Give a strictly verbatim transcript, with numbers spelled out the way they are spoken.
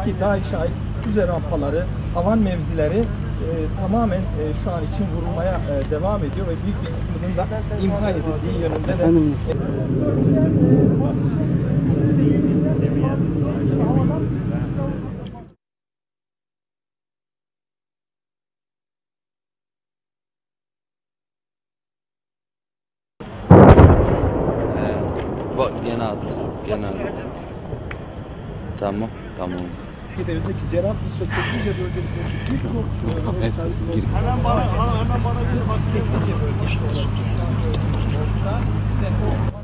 bölgedeki DAEŞ'e ait füze rampaları, havan mevzileri e, tamamen e, şu an için vurulmaya e, devam ediyor ve büyük bir kısmının da imha edildiği yönünde de. Efendim. Bak gene attı. Gene attı. Tamam. Tamam. Türkiye'deki Cerrahpaşa Teknice bölgesindeki birçok Hemen bana, hemen bana bir bak. Teknice bölgesi orası şu an gördüğünüz nokta ve o